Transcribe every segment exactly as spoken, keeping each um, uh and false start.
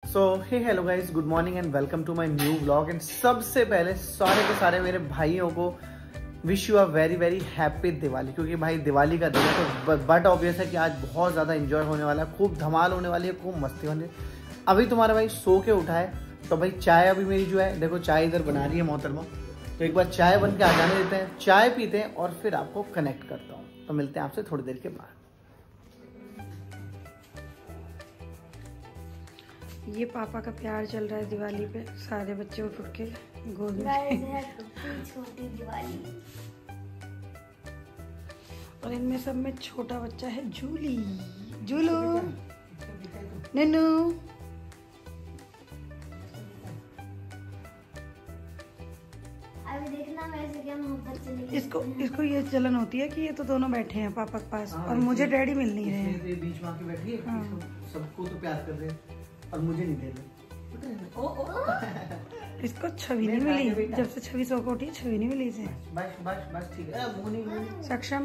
So hey hello guys, good morning and welcome to my new vlog. And सबसे पहले सारे के सारे मेरे भाइयों को wish you a very very happy Diwali, क्योंकि भाई दिवाली का दिन है तो बट ऑब्वियस है कि आज बहुत ज़्यादा एंजॉय होने वाला है, खूब धमाल होने वाली है, खूब मस्ती होने। अभी तुम्हारा भाई सो के उठा है तो भाई चाय अभी मेरी जो है, देखो चाय इधर बना रही है मोहतरमा, तो एक बार चाय बन के आ जाने देते हैं, चाय पीते हैं और फिर आपको कनेक्ट करता हूँ। तो मिलते हैं आपसे थोड़ी देर के बाद। ये पापा का प्यार चल रहा है दिवाली पे, सारे बच्चे उठ उठ के गोद में। छोटी दिवाली और इनमें सब में छोटा बच्चा है जूली, जूलू, नन्नू। अभी देखना वैसे क्या मोहब्बत से नहीं। इसको इसको ये जलन होती है कि ये तो दोनों बैठे हैं पापा के पास और मुझे डैडी मिल नहीं रहे हैं। बीच में आके बैठी है, हाँ। सबको तो प्यार कर रहे हैं और मुझे नहीं दे रहे। ओ ओ इसको छवि नहीं मिली, जब से छवि सो को उठी छवि नहीं मिली इसे। बस बस बस ठीक है। मुंह नहीं मुंह सक्षम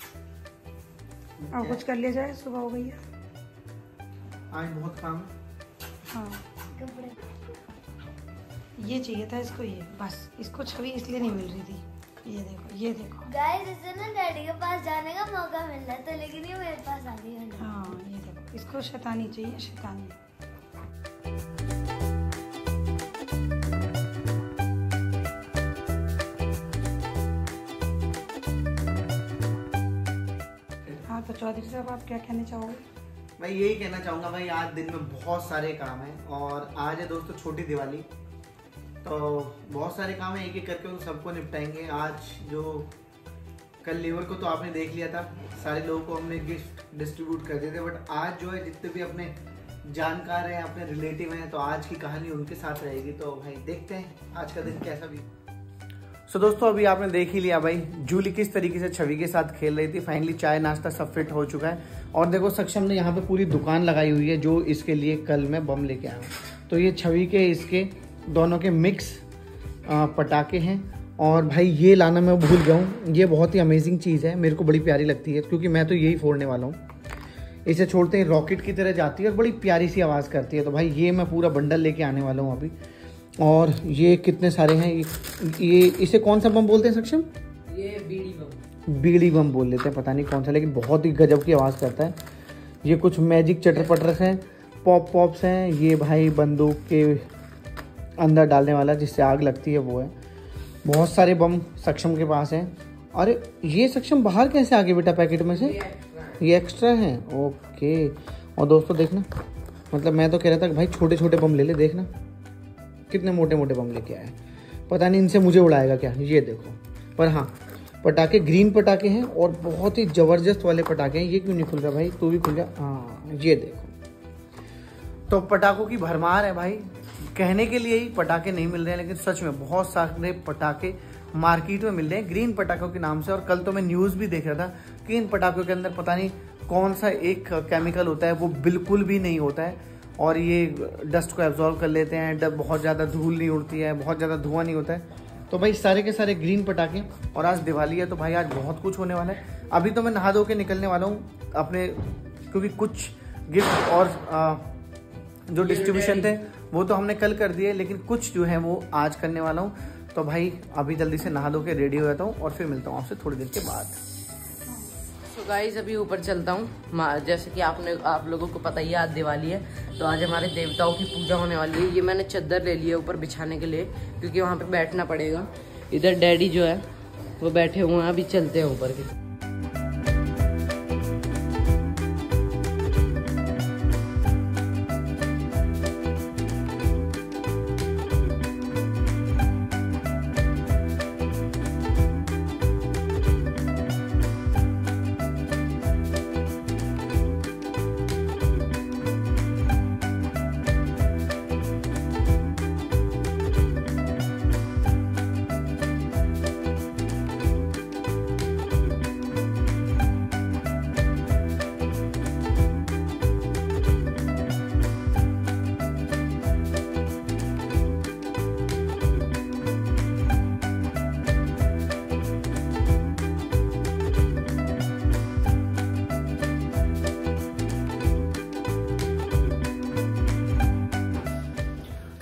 और कुछ कर लिया जाए, सुबह हो गई है। आज बहुत काम है। हाँ कपड़े ये चाहिए था इसको, ये बस इसको छवि इसलिए नहीं मिल रही थी। ये देखो ये देखो गाइस, इसे ना डैडी के पास जाने का मौका मिल रहा था, लेकिन ये मेरे पास आ गई है। हाँ ये देखो, इसको शैतानी चाहिए, शैतानी। हाँ तो चौधरी साहब आप क्या कहना चाहोगे? मैं यही कहना चाहूँगा भाई, आज दिन में बहुत सारे काम हैं और आज है दोस्तों छोटी दिवाली, तो बहुत सारे काम हैं, एक एक करके उन सबको निपटाएंगे। आज जो कल लेबर को तो आपने देख लिया था, सारे लोगों को हमने गिफ्ट डिस्ट्रीब्यूट कर दिए थे, बट आज जो है जितने भी अपने जानकार हैं, अपने रिलेटिव हैं, तो आज की कहानी उनके साथ रहेगी। तो भाई देखते हैं आज का दिन कैसा भी। सो so, दोस्तों अभी आपने देख ही लिया भाई जूली किस तरीके से छवि के साथ खेल रही थी। फाइनली चाय नाश्ता सब फिट हो चुका है और देखो सक्षम ने यहाँ पे पूरी दुकान लगाई हुई है जो इसके लिए कल मैं बम लेके आया हूँ। तो ये छवि के इसके दोनों के मिक्स पटाखे हैं और भाई ये लाना मैं भूल गया हूँ। ये बहुत ही अमेजिंग चीज़ है, मेरे को बड़ी प्यारी लगती है क्योंकि मैं तो यही फोड़ने वाला हूँ। इसे छोड़ते ही रॉकेट की तरह जाती है और बड़ी प्यारी सी आवाज़ करती है। तो भाई ये मैं पूरा बंडल लेके आने वाला हूँ अभी। और ये कितने सारे हैं, ये इसे कौन सा बम बोलते हैं सक्षम? ये बीड़ी बम, बीड़ी बम बोल लेते हैं, पता नहीं कौन सा, लेकिन बहुत ही गजब की आवाज़ करता है। ये कुछ मैजिक चटर पटर हैं, पॉप पॉप्स हैं। ये भाई बंदूक के अंदर डालने वाला जिससे आग लगती है वो है। बहुत सारे बम सक्षम के पास हैं। अरे ये सक्षम बाहर कैसे आ गए बेटा पैकेट में से? ये एक्स्ट्रा हैं, ओके। और दोस्तों देखना, मतलब मैं तो कह रहा था कि भाई छोटे छोटे बम ले ले, देखना कितने मोटे मोटे बम लेके आए। पता नहीं इनसे मुझे उड़ाएगा क्या, ये देखो। पर हाँ पटाखे ग्रीन पटाखे हैं और बहुत ही ज़बरदस्त वाले पटाखे हैं। ये क्यों नहीं खुल रहा भाई? तू भी खुल जा। हाँ ये देखो, तो पटाखों की भरमार है भाई। कहने के लिए ही पटाखे नहीं मिल रहे हैं, लेकिन सच में बहुत सारे पटाखे मार्केट में मिल रहे हैं ग्रीन पटाखों के नाम से। और कल तो मैं न्यूज़ भी देख रहा था कि इन पटाखों के अंदर पता नहीं कौन सा एक केमिकल होता है, वो बिल्कुल भी नहीं होता है और ये डस्ट को एब्जॉर्व कर लेते हैं। बहुत ज़्यादा धूल नहीं उड़ती है, बहुत ज़्यादा धुआं नहीं होता है। तो भाई सारे के सारे ग्रीन पटाखे। और आज दिवाली है तो भाई आज बहुत कुछ होने वाला है। अभी तो मैं नहा धो के निकलने वाला हूँ अपने, क्योंकि कुछ गिफ्ट और आ, जो डिस्ट्रीब्यूशन थे वो तो हमने कल कर दिए, लेकिन कुछ जो है वो आज करने वाला हूँ। तो भाई अभी जल्दी से नहा धो के रेडी हो जाता हूँ और फिर मिलता हूँ आपसे थोड़ी देर के बाद। तो गाइस अभी ऊपर चलता हूँ। जैसे कि आपने आप लोगों को पता ही है आज दिवाली है, तो आज हमारे देवताओं की पूजा होने वाली है। ये मैंने चद्दर ले ली है ऊपर बिछाने के लिए, क्योंकि वहाँ पे बैठना पड़ेगा। इधर डैडी जो है वो बैठे हुए हैं, अभी चलते हैं ऊपर की।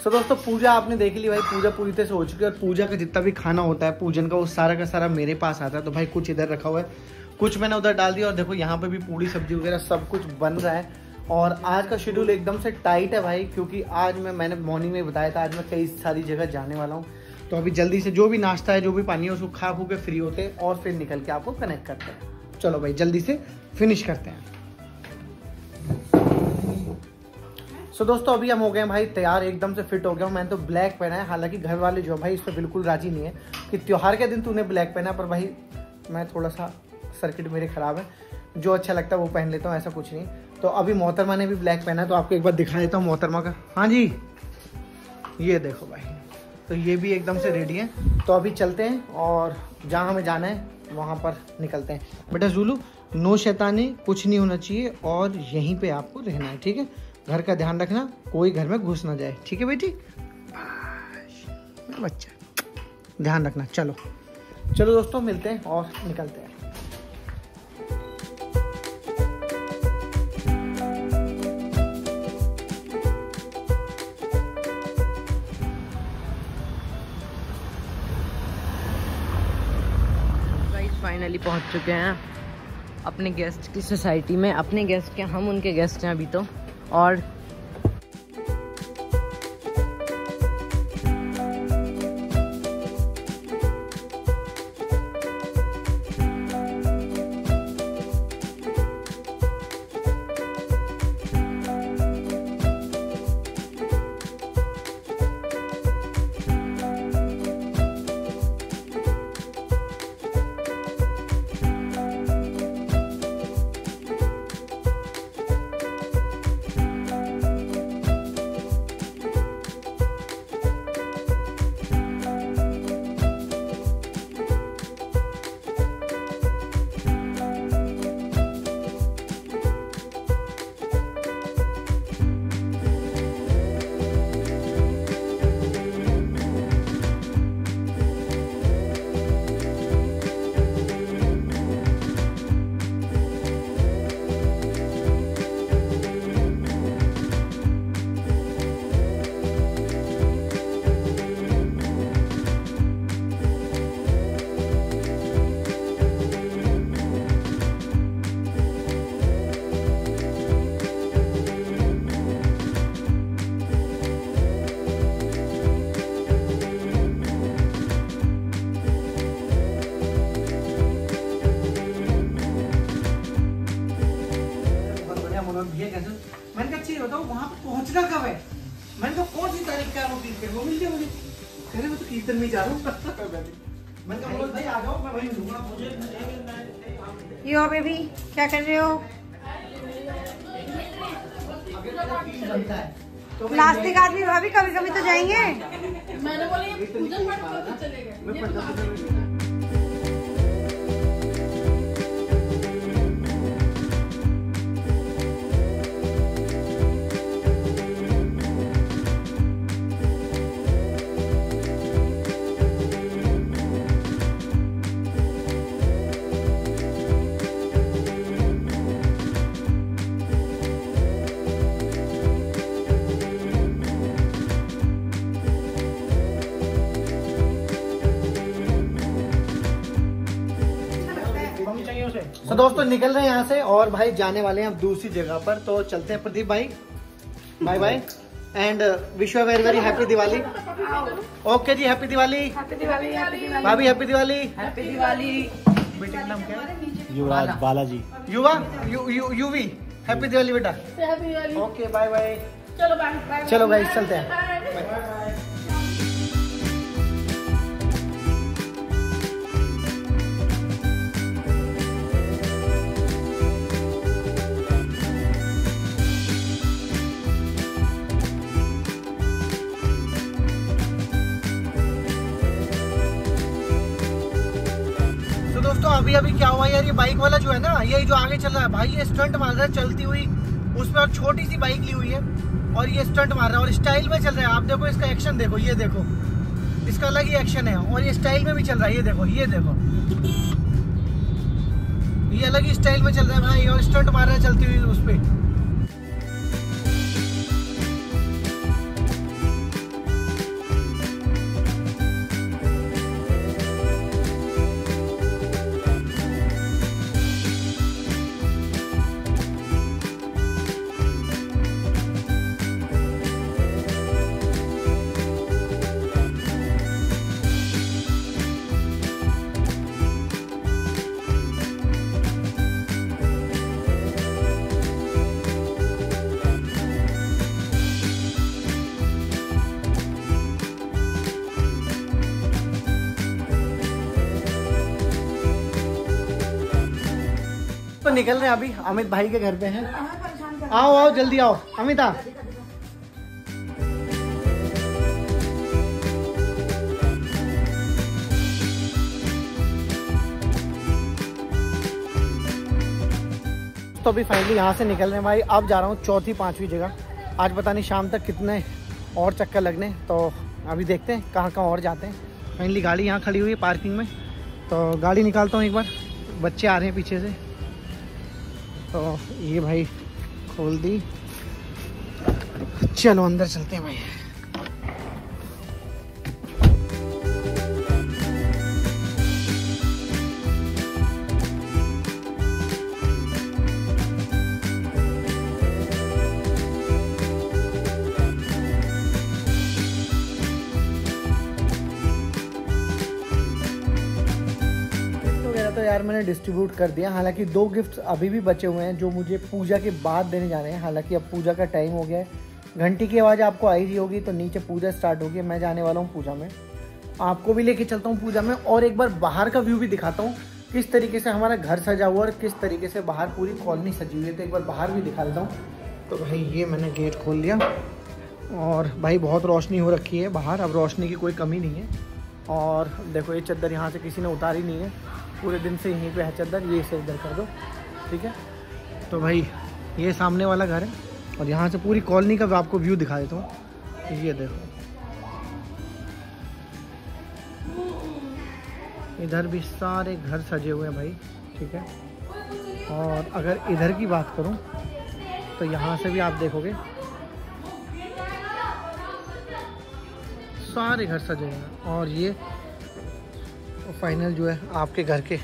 सो दोस्तों पूजा आपने देख ली भाई, पूजा पूरी तरह से हो चुकी है। और पूजा का जितना भी खाना होता है पूजन का वो सारा का सारा मेरे पास आता है। तो भाई कुछ इधर रखा हुआ है, कुछ मैंने उधर डाल दिया। और देखो यहाँ पे भी पूरी सब्जी वगैरह सब कुछ बन रहा है। और आज का शेड्यूल एकदम से टाइट है भाई, क्योंकि आज मैं मैंने मॉर्निंग में बताया था आज मैं कई सारी जगह जाने वाला हूँ। तो अभी जल्दी से जो भी नाश्ता है जो भी पानी है उसको खा खू के फ्री होते हैं और फिर निकल के आपको कनेक्ट करते हैं। चलो भाई जल्दी से फिनिश करते हैं। सो so, दोस्तों अभी हम हो गए भाई तैयार, एकदम से फिट हो गया हूँ। मैंने तो ब्लैक पहना है, हालांकि घर वाले जो भाई इस पर बिल्कुल राजी नहीं है कि त्योहार के दिन तूने ब्लैक पहना। पर भाई मैं थोड़ा सा सर्किट मेरे ख़राब है, जो अच्छा लगता है वो पहन लेता हूँ, ऐसा कुछ नहीं। तो अभी मोहतरमा ने भी ब्लैक पहना है, तो आपको एक बार दिखा देता हूँ मोहतरमा का। हाँ जी ये देखो भाई, तो ये भी एकदम से रेडी है। तो अभी चलते हैं और जहाँ हमें जाना है वहाँ पर निकलते हैं। बेटा जुलू नो शैतानी, कुछ नहीं होना चाहिए और यहीं पे आपको रहना है, ठीक है। घर का ध्यान रखना, कोई घर में घुस ना जाए, ठीक है बेटी। बच्चा ध्यान रखना। चलो चलो दोस्तों मिलते हैं और निकलते हैं। फाइनली पहुंच चुके हैं अपने गेस्ट की सोसाइटी में। अपने गेस्ट क्या, हम उनके गेस्ट हैं अभी तो। और मैंने कहा चीज बताओ वहाँ पे पहुँचना कब है? मैंने कहा कौन सी तारीख का वो कीर्तन, वो मिल गया मुझे। कह रहे मैं तो कीर्तन में जा रहा हूँ। मैंने कहा मनोज भाई आ जाओ, मैं वहीं मिलूंगा। यो बेबी क्या कर रहे हो? नास्तिक आदमी भाभी कभी कभी तो जाएंगे। मैंने बोला ये पूजन पाठ करके चले गए। तो दोस्तों निकल रहे हैं यहाँ से और भाई जाने वाले हैं अब दूसरी जगह पर। तो चलते हैं प्रदीप भाई, bye bye and wish you very very happy Diwali. Okay जी हैप्पी दिवाली भाभी, हैप्पी दिवाली। हैप्पी दिवाली। बेटे का नाम क्या है? युवराज बालाजी। युवा यू यू यूवी हैप्पी दिवाली बेटा। Okay bye bye. चलो बाय। चलो भाई चलते हैं। दोस्तों अभी अभी क्या हुआ यार, ये बाइक वाला जो है ना, ये जो आगे चल रहा है भाई, ये स्टंट मार रहा है चलती हुई उसमें। और छोटी सी बाइक ली हुई है और ये स्टंट मार रहा है और स्टाइल में चल रहा है। आप देखो इसका एक्शन देखो, ये देखो इसका अलग ही एक्शन है और ये स्टाइल में भी चल रहा है। ये देखो ये देखो ये अलग ही स्टाइल में चल रहा है भाई और स्टंट मार रहा है चलती हुई उस पर। निकल रहे हैं अभी, अमित भाई के घर पे हैं। आओ आओ जल्दी आओ अमिता। तो अभी फाइनली यहाँ से निकल रहे हैं भाई। अब जा रहा हूँ चौथी पांचवी जगह। आज पता नहीं शाम तक कितने और चक्कर लगने, तो अभी देखते हैं कहाँ कहाँ और जाते हैं। फाइनली गाड़ी यहाँ खड़ी हुई है पार्किंग में, तो गाड़ी निकालता हूँ एक बार। बच्चे आ रहे हैं पीछे से, तो ये भाई खोल दी। चलो अंदर चलते हैं भाई। तो यार मैंने डिस्ट्रीब्यूट कर दिया। हालांकि दो गिफ्ट्स अभी भी बचे हुए हैं जो मुझे पूजा के बाद देने जाने हैं। हालांकि अब पूजा का टाइम हो गया है, घंटी की आवाज़ आपको आई रही होगी, तो नीचे पूजा स्टार्ट होगी। मैं जाने वाला हूँ पूजा में, आपको भी लेके चलता हूँ पूजा में, और एक बार बाहर का व्यू भी दिखाता हूँ किस तरीके से हमारा घर सजा हुआ और किस तरीके से बाहर पूरी कॉलोनी सजी हुई है। तो एक बार बाहर भी दिखा देता हूँ। तो भाई ये मैंने गेट खोल लिया, और भाई बहुत रोशनी हो रखी है बाहर, अब रोशनी की कोई कमी नहीं है। और देखो ये चद्दर यहाँ से किसी ने उतारी नहीं है, पूरे दिन से यहीं पे है चद्दर। ये इसे इधर कर दो, ठीक है। तो भाई ये सामने वाला घर है, और यहाँ से पूरी कॉलोनी का आपको व्यू दिखा देता हूँ। ये देखो इधर भी सारे घर सजे हुए हैं भाई, ठीक है। और अगर इधर की बात करूँ तो यहाँ से भी आप देखोगे सारे घर सजे हैं। और ये फाइनल जो है आपके घर के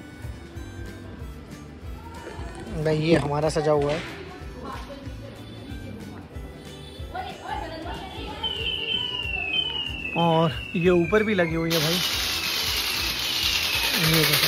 भाई, ये हमारा सजा हुआ है। और ये ऊपर भी लगी हुई है भाई, ये देखो।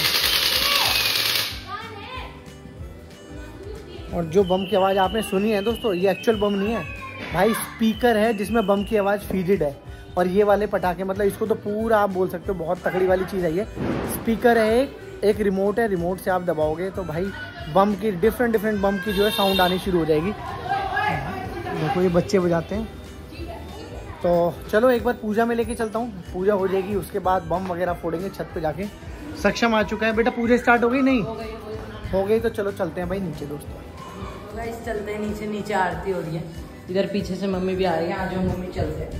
और जो बम की आवाज़ आपने सुनी है दोस्तों, ये एक्चुअल बम नहीं है भाई, स्पीकर है जिसमें बम की आवाज़ फीडेड है। और ये वाले पटाखे मतलब इसको तो पूरा आप बोल सकते हो बहुत तकड़ी वाली चीज़ है। ये स्पीकर है, एक एक रिमोट है, रिमोट से आप दबाओगे तो भाई बम की डिफरेंट डिफरेंट बम की जो है साउंड आनी शुरू हो जाएगी। देखो ये बच्चे बजाते हैं। तो चलो एक बार पूजा में लेके चलता हूँ, पूजा हो जाएगी उसके बाद बम वगैरह फोड़ेंगे छत पे जाके। सक्षम आ चुका है बेटा, पूजा स्टार्ट हो गई? नहीं हो गई, तो चलो चलते हैं भाई नीचे दोस्तों। गाइस चलते हैं नीचे, नीचे आरती हो रही है। इधर पीछे से मम्मी भी आ रही है, आ जाओ मम्मी चलते हैं।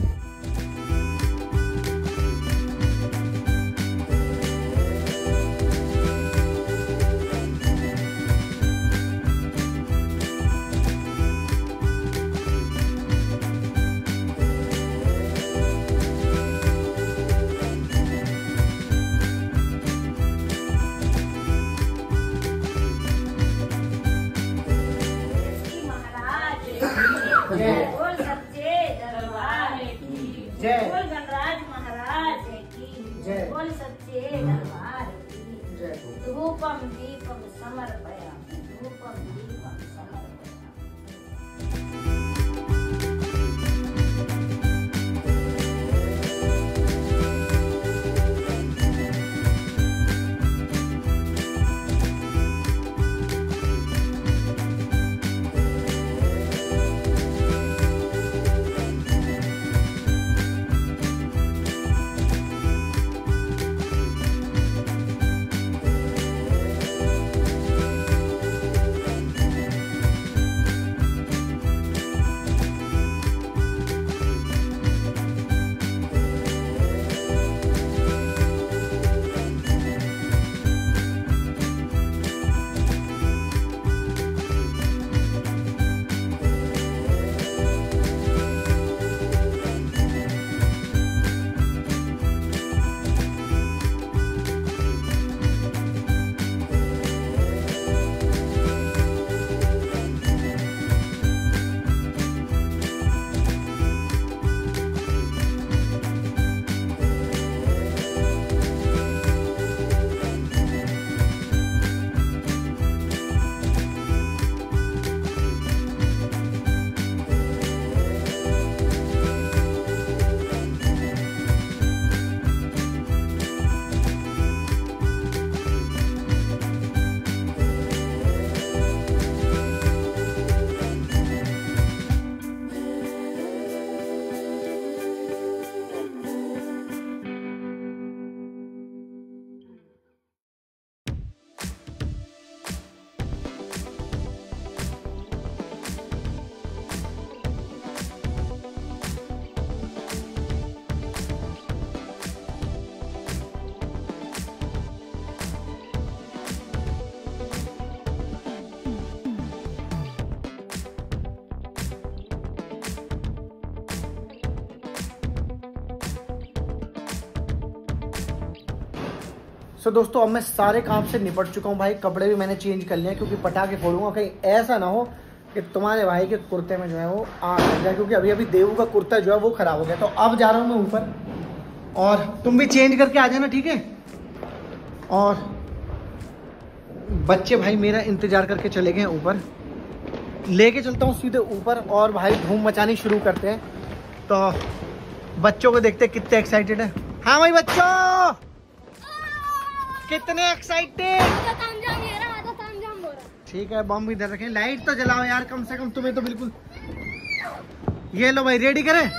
बोल सच्चे दरबार की जय, बोल गणराज महाराज की जय, बोल सच्चे दरबार की जय। धूपम दीपम समर्पयामि, धूपम दीपम समर्पयामि। सो दोस्तों अब मैं सारे काम से निपट चुका हूँ भाई। कपड़े भी मैंने चेंज कर लिए क्योंकि पटाखे फोड़ूंगा, कहीं ऐसा ना हो कि तुम्हारे भाई के कुर्ते में जो है वो आग लग जाए, क्योंकि अभी अभी देवू का कुर्ता जो है वो खराब हो गया। तो अब जा रहा हूँ मैं ऊपर, और तुम भी चेंज करके आ जाना, ठीक है। और बच्चे भाई मेरा इंतजार करके चले गए ऊपर, लेके चलता हूँ सीधे ऊपर और भाई धूम मचानी शुरू करते हैं। तो बच्चों को देखते कितने एक्साइटेड है। हाँ भाई बच्चों कितने एक्साइटेड। ठीक है, बम इधर रखें, लाइट तो जलाओ यार कम से कम, तुम्हें तो बिल्कुल। ये लो भाई, रेडी करें।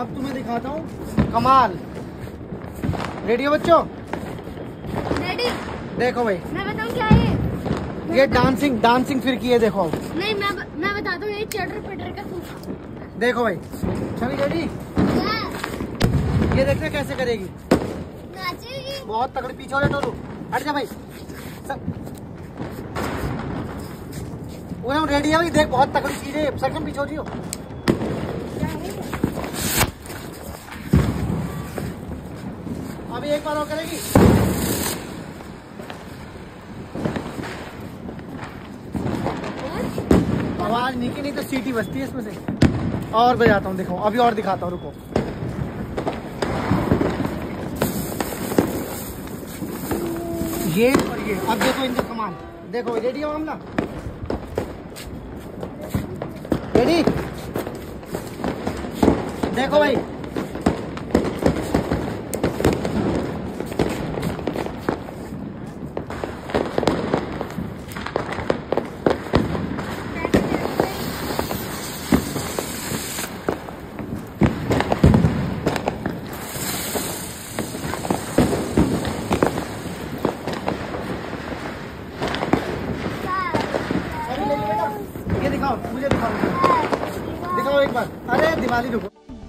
अब तुम्हें दिखाता हूँ कमाल। रेडी हो बच्चों? रेडी। देखो भाई, मैं बताऊँ क्या है ये डांसिंग डांसिंग फिर की है। देखो नहीं, मैं मैं बताता हूँ, ये चटर पटर का सूट। देखो भाई, चली रेडी? ये देखना कैसे करेगी। नाचेगी बहुत तगड़ी। पीछे हो जा टोलू, हट जा भाई। वो रेडी है भाई, देख बहुत तगड़ी चीज है। सरकम पीछे हो जियो। अभी एक बार और करेगी। आवाज नहीं की, नहीं तो सीटी बजती है इसमें से। और बजाता हूँ, देखो अभी और दिखाता हूँ, रुको। ये और ये, अब देखो इनका कमाल। देखो रेडी हो मामला? रेडी? देखो भाई, ये दिखाओ, मुझे दिखाओ, दिखाओ एक बार। अरे दिवाली रुको।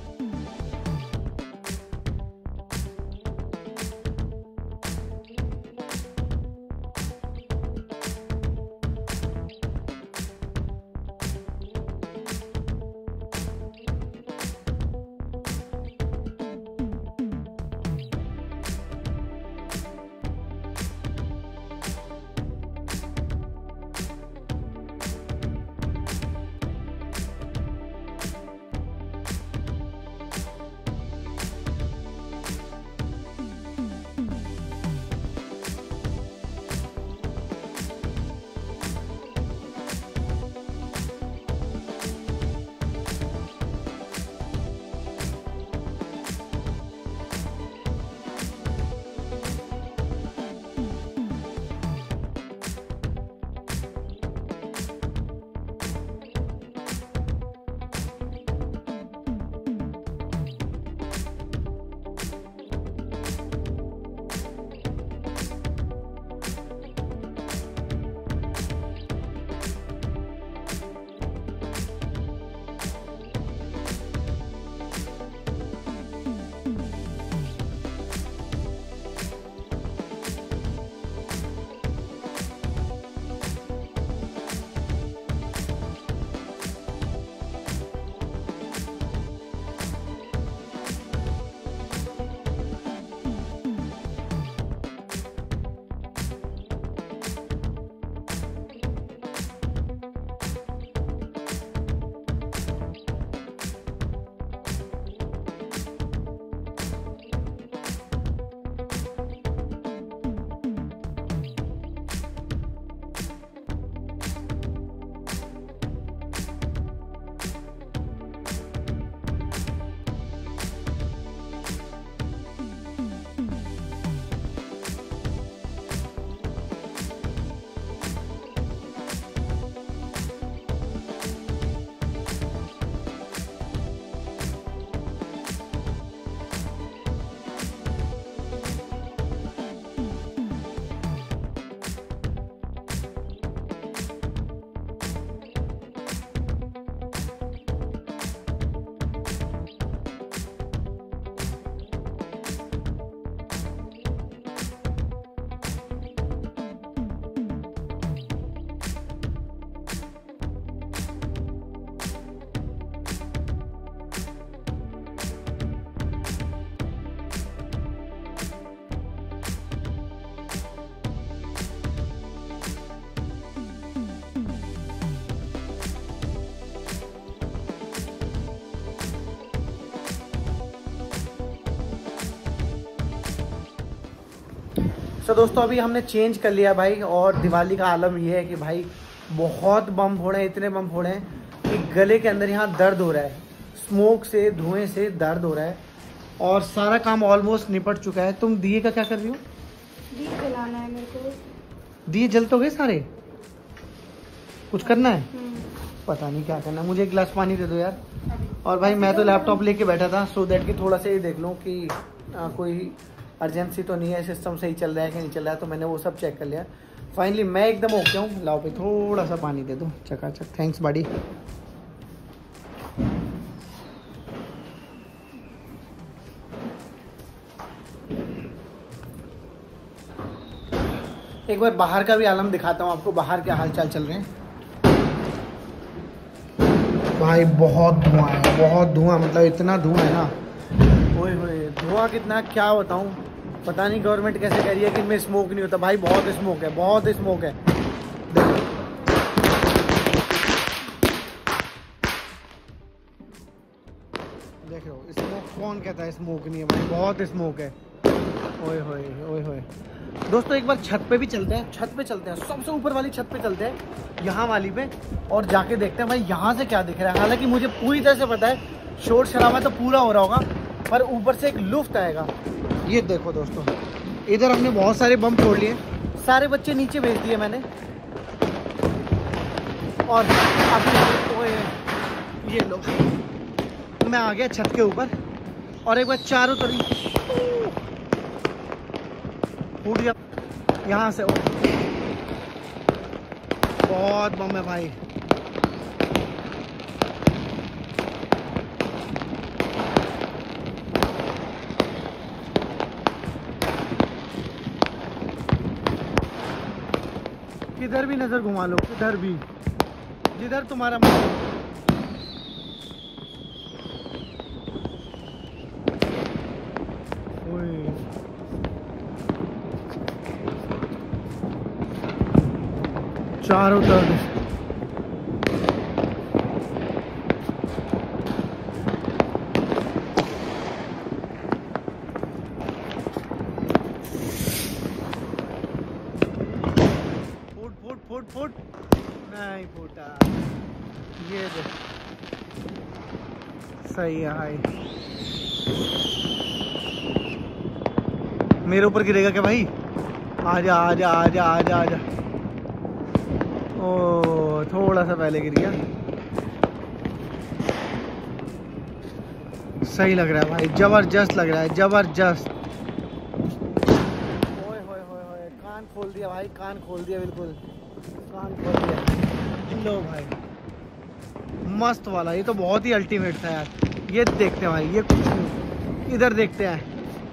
सो so, दोस्तों अभी हमने चेंज कर लिया भाई। और दिवाली का आलम ये है कि भाई बहुत बम फोड़े हैं, इतने बम फोड़े हैं कि गले के अंदर यहाँ दर्द हो रहा है। स्मोक से, धुएं से दर्द हो रहा है। और सारा काम ऑलमोस्ट निपट चुका है। तुम दिए का क्या कर रही हो? दिए जलाना है मेरे को। दिए जल तो गए सारे? कुछ करना है? पता नहीं क्या करना है। मुझे एक गिलास पानी दे दो यार। और भाई मैं तो लैपटॉप लेके बैठा था सो दैट कि थोड़ा सा ये देख लूँ कि आ, कोई अर्जेंसी तो नहीं है, सिस्टम सही चल रहा है कि नहीं चल रहा है, तो मैंने वो सब चेक कर लिया। फाइनली मैं एकदम ओके हूँ। लाओ भाई थोड़ा सा पानी दे दो, चकाचक, थैंक्स बड़ी। एक बार बाहर का भी आलम दिखाता हूँ आपको, बाहर क्या हाल चाल चल रहे हैं। भाई बहुत धुआं है, बहुत धुआं, मतलब इतना धुआं है ना, ओए होए धुआं कितना, क्या बताऊँ। पता नहीं गवर्नमेंट कैसे कह रही है कि इनमें स्मोक नहीं होता। भाई बहुत स्मोक है, बहुत स्मोक है। देखो देखो स्मोक, कौन कहता है स्मोक नहीं है भाई, बहुत स्मोक है। ओए होए ओए होए। दोस्तों एक बार छत पे भी चलते हैं, छत पे चलते हैं, सबसे ऊपर वाली छत पे चलते हैं, यहाँ वाली पे, और जाके देखते हैं भाई यहाँ से क्या दिख रहा है। हालांकि मुझे पूरी तरह से पता है शोर शराबा तो पूरा हो रहा होगा, पर ऊपर से एक लुफ्त आएगा। ये देखो दोस्तों, इधर हमने बहुत सारे बम फोड़ लिए, सारे बच्चे नीचे भेज दिए मैंने, और अभी ये लोग, मैं आ गया छत के ऊपर, और एक बार चारों तरफ फूट गया यहाँ से। बहुत बम है भाई। किधर भी नजर घुमा लो, किधर भी, जिधर तुम्हारा मन। चारों तरफ फुट फुट फुट फुट नहीं फूटा। ये देख, सही है भाई। मेरे ऊपर गिरेगा क्या भाई? आजा आजा आजा आजा आजा। ओ थोड़ा सा पहले गिर गया। सही लग रहा है भाई, जबरदस्त लग रहा है, जबरदस्त। ओए होए होए होए, कान खोल दिया भाई, कान खोल दिया, बिल्कुल कान खोल दिया। लो भाई, मस्त वाला, ये तो बहुत ही अल्टीमेट था यार। ये देखते हैं भाई, ये कुछ नहीं, इधर देखते हैं।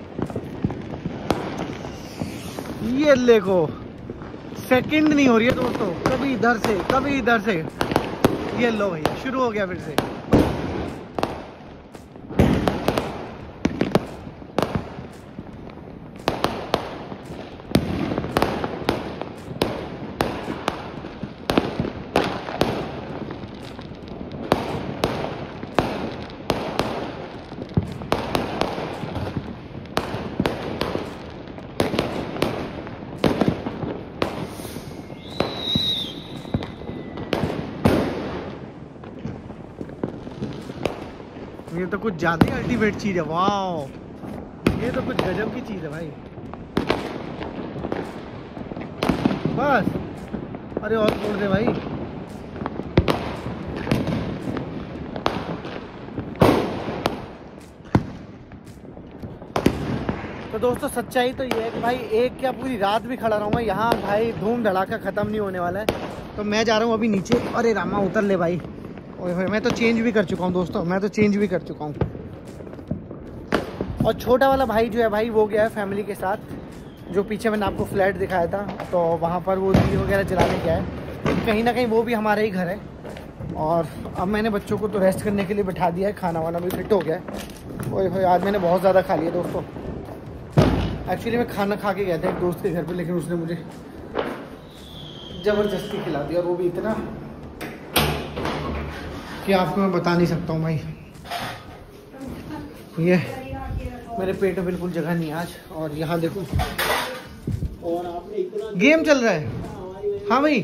ये देखो, सेकंड नहीं हो रही है दोस्तों, कभी इधर से कभी इधर से। ये लो भैया, शुरू हो गया फिर से। ये तो कुछ ज्यादा ही अल्टीमेट चीज है। वाह, ये तो कुछ गजब की चीज है भाई। बस, अरे और छोड़ दे भाई। तो दोस्तों सच्चाई तो ये है कि भाई एक क्या पूरी रात भी खड़ा रहूंगा यहाँ भाई, धूम धड़ाका खत्म नहीं होने वाला है। तो मैं जा रहा हूँ अभी नीचे। अरे रामा उतर ले भाई। ओए होए, मैं तो चेंज भी कर चुका हूँ दोस्तों, मैं तो चेंज भी कर चुका हूँ। और छोटा वाला भाई जो है भाई, वो गया है फैमिली के साथ, जो पीछे मैंने आपको फ्लैट दिखाया था, तो वहाँ पर वो दिए वगैरह जलाने गया है। कहीं ना कहीं वो भी हमारा ही घर है। और अब मैंने बच्चों को तो रेस्ट करने के लिए बिठा दिया है, खाना वाना भी फिट हो गया है। ओए होए, आज मैंने बहुत ज़्यादा खा लिया दोस्तों। एक्चुअली मैं खाना खा के गया था एक दोस्त के घर पर, लेकिन उसने मुझे ज़बरदस्ती खिला दिया, और वो भी इतना कि आपको मैं बता नहीं सकता हूँ भाई। ये मेरे पेट में बिल्कुल जगह नहीं है आज। और यहाँ देखो, और आपने इतना गेम चल रहा है। हाँ भाई,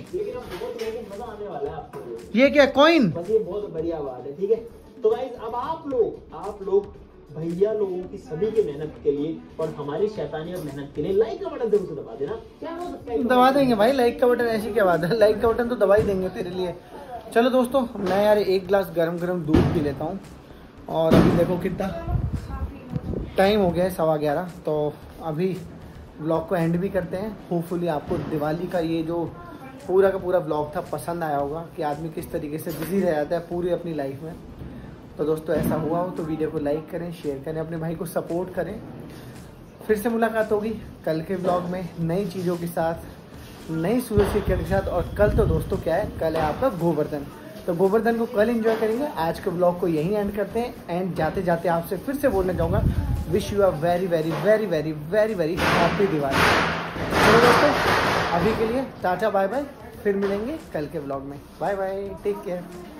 ये क्या कॉइन? बस ये बहुत बढ़िया बात है, ठीक है। तो गाइस अब आप लोग आप लोग भैया लोगों की सभी की मेहनत के लिए और हमारी शैतानी और मेहनत के लिए लाइक का बटन जरूर से दबा देना। क्या हो सकता है, दबा देंगे भाई लाइक का बटन, ऐसी क्या बात है, लाइक का बटन तो दबा ही देंगे तेरे लिए। चलो दोस्तों, मैं यार एक गिलास गरम गरम दूध पी लेता हूँ, और अभी देखो कितना टाइम हो गया है, सवा ग्यारह। तो अभी ब्लॉग को एंड भी करते हैं। होपफुली आपको दिवाली का ये जो पूरा का पूरा ब्लॉग था पसंद आया होगा कि आदमी किस तरीके से बिजी रह जाता है पूरी अपनी लाइफ में। तो दोस्तों ऐसा हुआ हो तो वीडियो को लाइक करें, शेयर करें, अपने भाई को सपोर्ट करें। फिर से मुलाकात होगी कल के ब्लॉग में नई चीज़ों के साथ, नई सूरज की किरण के साथ। और कल तो दोस्तों क्या है, कल है आपका गोवर्धन। तो गोवर्धन को कल एंजॉय करेंगे। आज के ब्लॉग को यहीं एंड करते हैं। एंड जाते जाते आपसे फिर से बोलना चाहूँगा, wish you a very very very very very very happy Diwali. चलो दोस्तों अभी के लिए टाटा बाय बाय, फिर मिलेंगे कल के ब्लॉग में। Bye bye, take care.